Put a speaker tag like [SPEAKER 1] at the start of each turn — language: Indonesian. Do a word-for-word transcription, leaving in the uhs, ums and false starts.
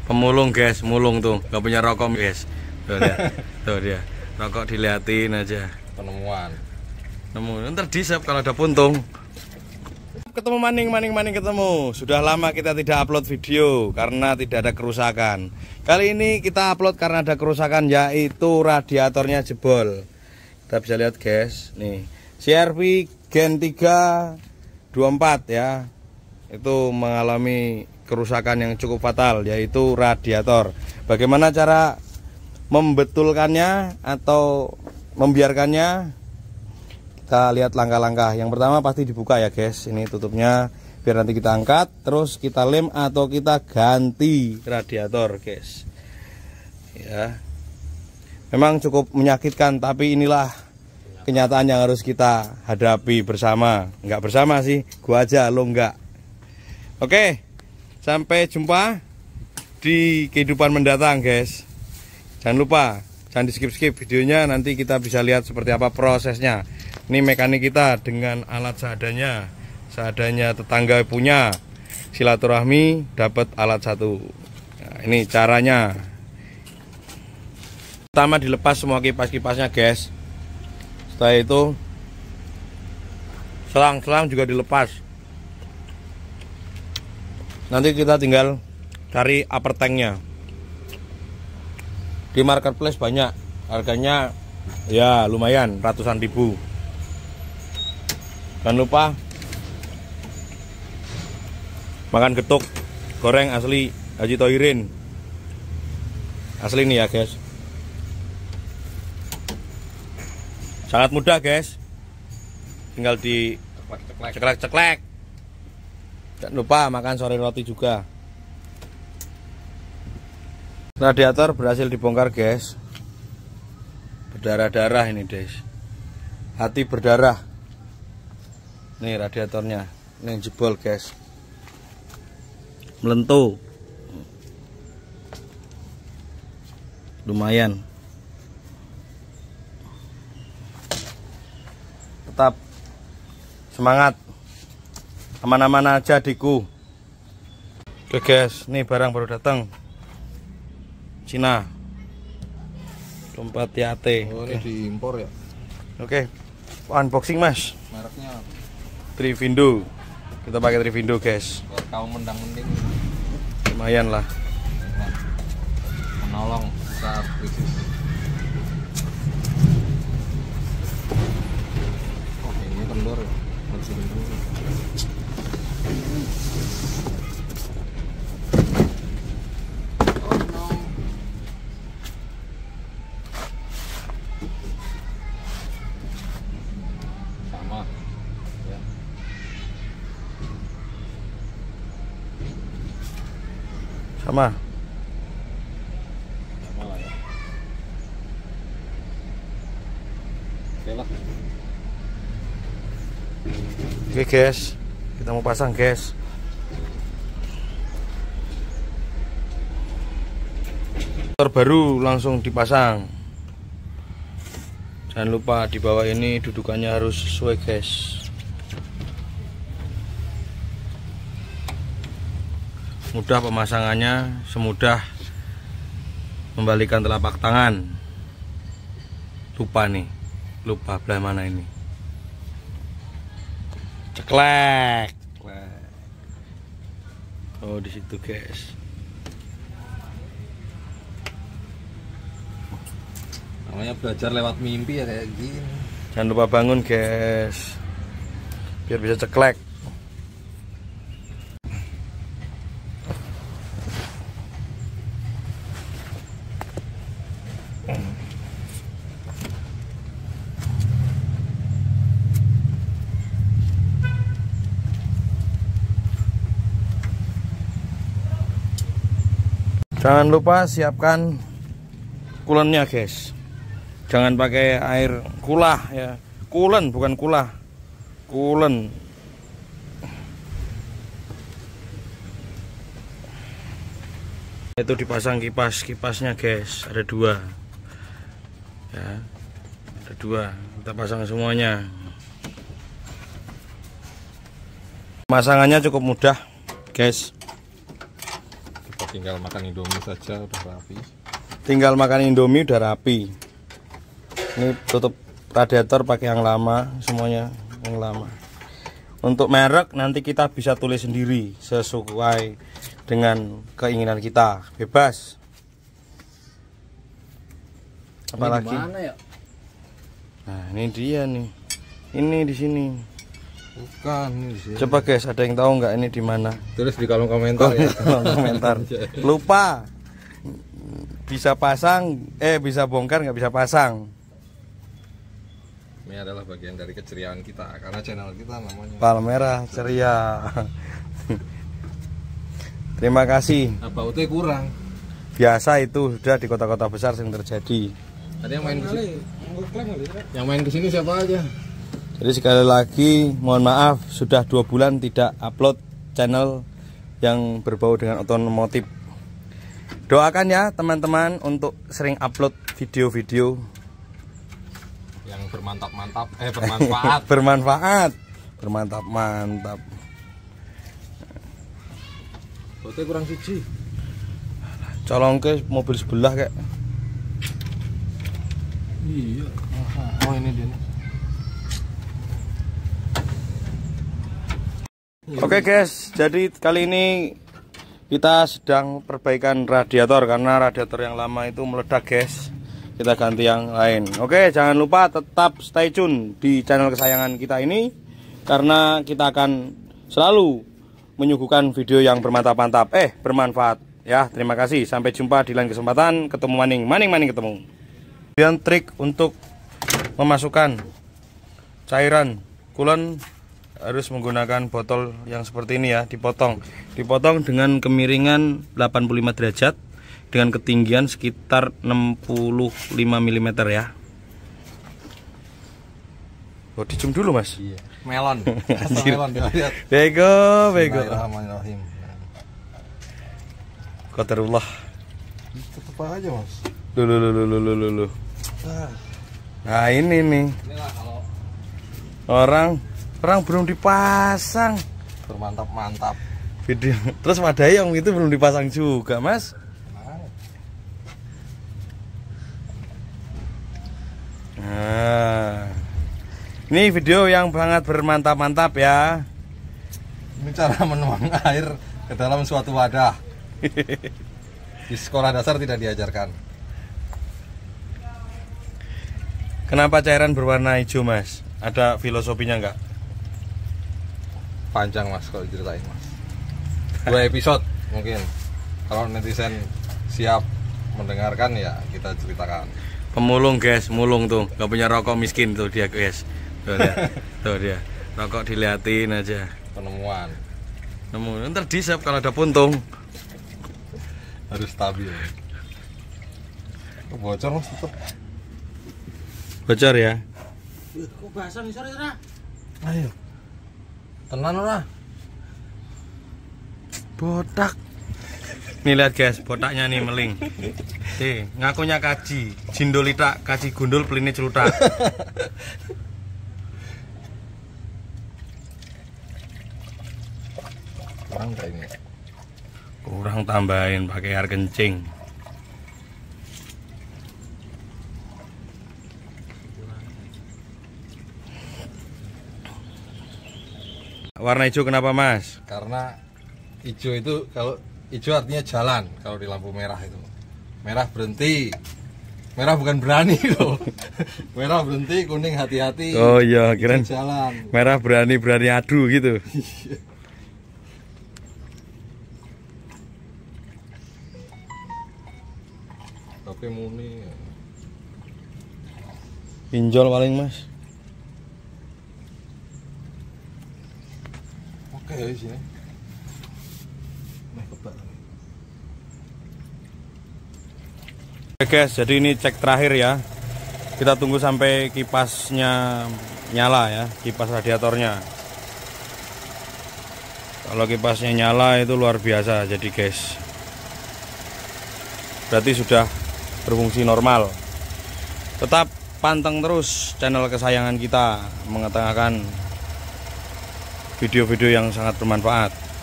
[SPEAKER 1] Pemulung guys, mulung tuh, nggak punya rokok guys. Tuh dia, tuh dia, rokok diliatin aja.
[SPEAKER 2] Penemuan.
[SPEAKER 1] Nemu, ntar disep kalau ada puntung. Ketemu maning, maning, maning ketemu. Sudah lama kita tidak upload video karena tidak ada kerusakan. Kali ini kita upload karena ada kerusakan, yaitu radiatornya jebol. Kita bisa lihat guys, nih C R V Gen tiga dua puluh empat ya, itu mengalami kerusakan yang cukup fatal, yaitu radiator. Bagaimana cara membetulkannya atau membiarkannya? Kita lihat langkah-langkah. Yang pertama pasti dibuka ya guys, ini tutupnya, biar nanti kita angkat, terus kita lem atau kita ganti radiator guys ya. Memang cukup menyakitkan, tapi inilah kenyataan yang harus kita hadapi bersama. Enggak bersama sih, gua aja, lo enggak. Oke, sampai jumpa di kehidupan mendatang guys. Jangan lupa, jangan di skip-skip videonya, nanti kita bisa lihat seperti apa prosesnya. Ini mekanik kita dengan alat seadanya, seadanya tetangga punya, silaturahmi dapat alat satu. Nah, ini caranya. Pertama dilepas semua kipas-kipasnya guys. Setelah itu selang-selang juga dilepas. Nanti kita tinggal cari upper tanknya. Di marketplace banyak, harganya ya lumayan, ratusan ribu. Jangan lupa makan getuk goreng asli Haji Thoirin. Asli nih ya guys. Sangat mudah guys. Tinggal di ceklek-ceklek. Jangan lupa makan sore roti juga. Radiator berhasil dibongkar guys. Berdarah-darah ini guys. Hati berdarah. Nih radiatornya, ini jebol guys, melentur, lumayan. Tetap semangat, aman-aman aja diku. Oke guys, nih barang baru datang, Cina, dompet Yate.
[SPEAKER 2] Oh, ini diimpor ya?
[SPEAKER 1] Oke, unboxing mas.
[SPEAKER 2] Mereknya
[SPEAKER 1] Trivindo, kita pakai Trivindo guys.
[SPEAKER 2] buat kaum mendang-mending,
[SPEAKER 1] lumayan lah,
[SPEAKER 2] menolong saat krisis. Oh ini kendor ya, masih kendor. Oh no. Sama ya.
[SPEAKER 1] Sama.
[SPEAKER 2] Sama lah ya. Oke lah.
[SPEAKER 1] Oke guys, kita mau pasang guys. Terbaru langsung dipasang. Jangan lupa di bawah ini dudukannya harus sesuai guys. Mudah pemasangannya, semudah membalikan telapak tangan. Lupa nih, lupa belah mana ini. Ceklek. Oh di situ guys.
[SPEAKER 2] Namanya belajar lewat mimpi ya kayak gini.
[SPEAKER 1] Jangan lupa bangun guys, biar bisa ceklek. Jangan lupa siapkan kulennya guys. Jangan pakai air kulah ya. Kulen bukan kulah. Kulen. Itu dipasang kipas, kipasnya guys, ada dua. Ya. Ada dua. Kita pasang semuanya. Pemasangannya cukup mudah, guys.
[SPEAKER 2] Tinggal makan Indomie saja udah rapi.
[SPEAKER 1] Tinggal makan Indomie udah rapi. Ini tutup radiator pakai yang lama, semuanya yang lama. Untuk merek nanti kita bisa tulis sendiri sesuai dengan keinginan kita, bebas. Apalagi?
[SPEAKER 2] Mana ya?
[SPEAKER 1] Nah, ini dia nih. Ini di sini.
[SPEAKER 2] Bukan, ini di sini.
[SPEAKER 1] Coba guys, ada yang tahu nggak ini di mana?
[SPEAKER 2] Tulis di kolom komentar ya.
[SPEAKER 1] Kolom komentar. Lupa. Bisa pasang, eh bisa bongkar nggak bisa pasang.
[SPEAKER 2] Ini adalah bagian dari keceriaan kita karena channel kita namanya
[SPEAKER 1] Palmerah Ceria. Terima kasih.
[SPEAKER 2] Apa itu kurang?
[SPEAKER 1] Biasa itu sudah di kota-kota besar sering terjadi.
[SPEAKER 2] Ada yang main ke sini. Yang main ke sini siapa aja?
[SPEAKER 1] Jadi sekali lagi mohon maaf sudah dua bulan tidak upload channel yang berbau dengan otomotif. Doakan ya teman-teman untuk sering upload video-video
[SPEAKER 2] yang bermantap-mantap, eh bermanfaat.
[SPEAKER 1] bermanfaat, bermantap-mantap.
[SPEAKER 2] Foto kurang siji.
[SPEAKER 1] Colong ke mobil sebelah kayak.
[SPEAKER 2] Iya. Oh ini dia nih.
[SPEAKER 1] Oke guys, jadi kali ini kita sedang perbaikan radiator karena radiator yang lama itu meledak guys. Kita ganti yang lain. Oke, jangan lupa tetap stay tune di channel kesayangan kita ini karena kita akan selalu menyuguhkan video yang bermantap-mantap, eh bermanfaat ya. Terima kasih, sampai jumpa di lain kesempatan. Ketemu maning, maning maning ketemu. Kemudian trik untuk memasukkan cairan coolant harus menggunakan botol yang seperti ini ya, dipotong dipotong dengan kemiringan delapan puluh lima derajat dengan ketinggian sekitar enam puluh lima milimeter ya. Oh, dicium dulu mas.
[SPEAKER 2] Iya. Melon. Melon lihat.
[SPEAKER 1] Bego, bego.
[SPEAKER 2] Bismillahirrahmanirrahim.
[SPEAKER 1] Qadarullah.
[SPEAKER 2] Tetep aja mas.
[SPEAKER 1] Dulu dulu dulu dulu. Nah ini nih.
[SPEAKER 2] Inilah kalau
[SPEAKER 1] orang orang belum dipasang
[SPEAKER 2] bermantap-mantap
[SPEAKER 1] video, terus wadayong itu belum dipasang juga mas. Nah, ini video yang sangat bermantap-mantap ya.
[SPEAKER 2] Ini cara menuang air ke dalam suatu wadah. Di sekolah dasar tidak diajarkan.
[SPEAKER 1] Kenapa cairan berwarna hijau mas? Ada filosofinya nggak?
[SPEAKER 2] Panjang mas kalau diceritain mas. Dua episode mungkin. Kalau netizen siap mendengarkan ya kita ceritakan.
[SPEAKER 1] Pemulung guys, mulung tuh, nggak punya rokok miskin tuh dia guys. Tuh dia, tuh dia. Rokok diliatin aja.
[SPEAKER 2] Penemuan.
[SPEAKER 1] Nemu, ntar disap kalau ada puntung.
[SPEAKER 2] Harus stabil. Oh, bocor mas tetep.
[SPEAKER 1] Bocor ya.
[SPEAKER 2] Kok basah nih sore sore? Ayo. Tenan ora?
[SPEAKER 1] Botak. Nih lihat guys, botaknya nih meling. Nih, ngakunya kaji, jindolita, kaji gundul peline celutak.
[SPEAKER 2] Kurang kayak ini.
[SPEAKER 1] Kurang tambahin pakai air kencing. Warna hijau kenapa mas?
[SPEAKER 2] Karena hijau itu kalau hijau artinya jalan kalau di lampu merah itu. Merah berhenti. Merah bukan berani loh. Merah berhenti, kuning hati-hati.
[SPEAKER 1] Oh iya, kirain
[SPEAKER 2] jalan.
[SPEAKER 1] Merah berani-berani adu gitu.
[SPEAKER 2] Tapi muni.
[SPEAKER 1] Pinjol paling mas.
[SPEAKER 2] Oke ya sini.
[SPEAKER 1] Oke guys, jadi ini cek terakhir ya. Kita tunggu sampai kipasnya nyala ya, kipas radiatornya. Kalau kipasnya nyala itu luar biasa jadi guys. Berarti sudah berfungsi normal. Tetap panteng terus channel kesayangan kita, mengetengahkan video-video yang sangat bermanfaat.